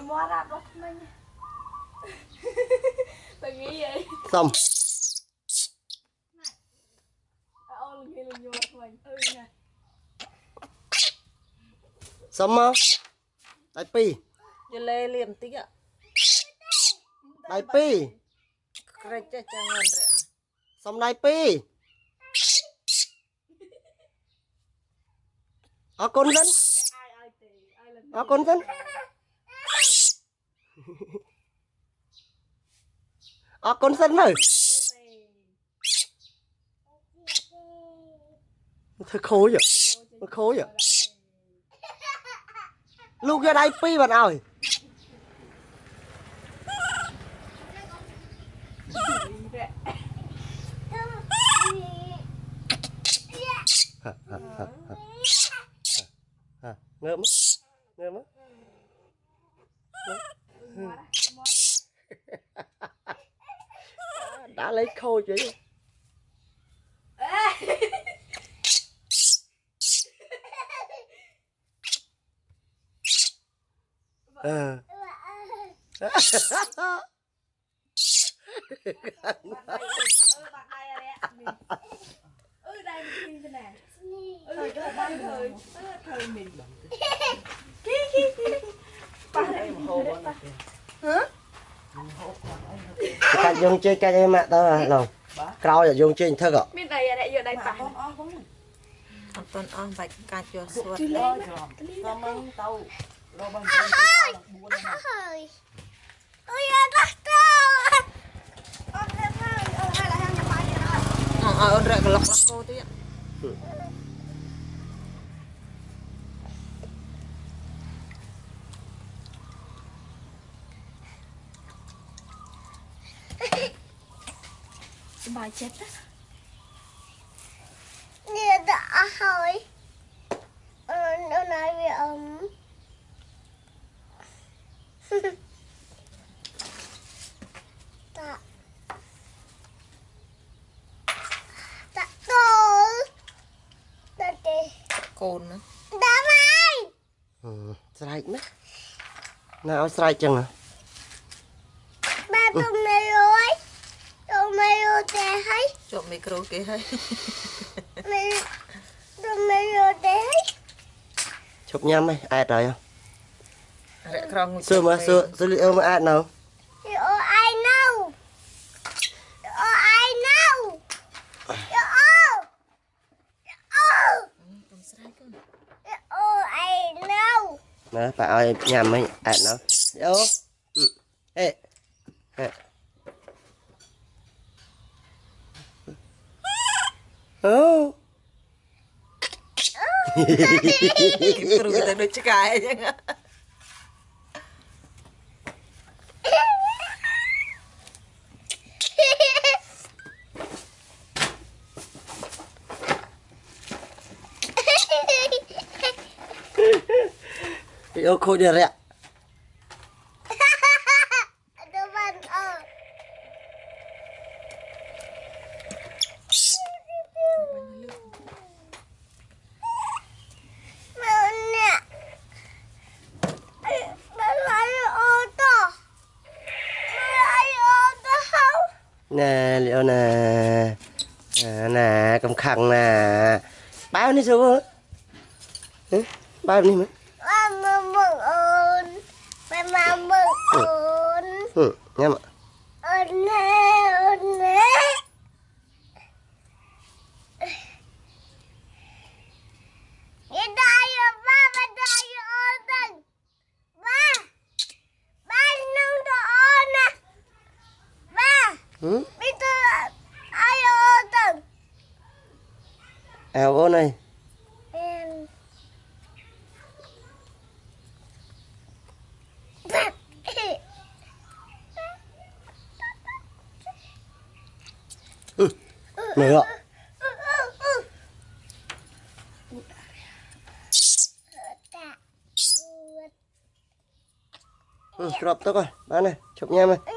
mua ra đốt mình. Tôi nghĩ vậy. Xong. Xong không? Đại pi. Giờ lê liềm tí ạ. Đại pi. Cái chết cho ngon rồi ạ. Xong đại pi. Ở con dân. Ở con dân. Ở con dân rồi. Thôi khối vậy. Nó khối vậy. Lúc ra đây pi bạn ơi. Ngợm ngợm đã lấy khôi chứ. Cái dùng chơi cái mẹ tao là lòng cao là dùng chơi thức ạ. Bên đây là giờ đây phải. Con on bạch ca cho suốt. Ôn rẹ cái lọc cô tí ạ. Bài chết á. Nè đã hỏi. Nó nói với ông. Tạ. Tạ tô. Tạ tì. Côn nữa. Đã mai. Sài nữa. Nào sài chừng à? Ba tụi mày rồi. Tụi mày rồi tè hay. Trộm micro kia hay. Tụi mày rồi tè hay. Chụp nhâm ấy, ai trời không? Xưa mà xưa liệu mà ai nào? I know. I know. I know. Nè, bà ơi nhầm ấy, ai nào? Yo. Ê. Ê. Oh. Perlu kita udah cekai aja. Yo khôi đi rẹ. Nè liệu nè nè cầm khăn nè bao nhiêu số bao nhiêu mấy ba mừng ơn ba mừng ơn nghe mà ơn nè cái đây ba đây ơn ba nông đồ ơn nè ba biết tôi ai ơn từng eo ô này nữa crop tôi coi bán này chụp nha mày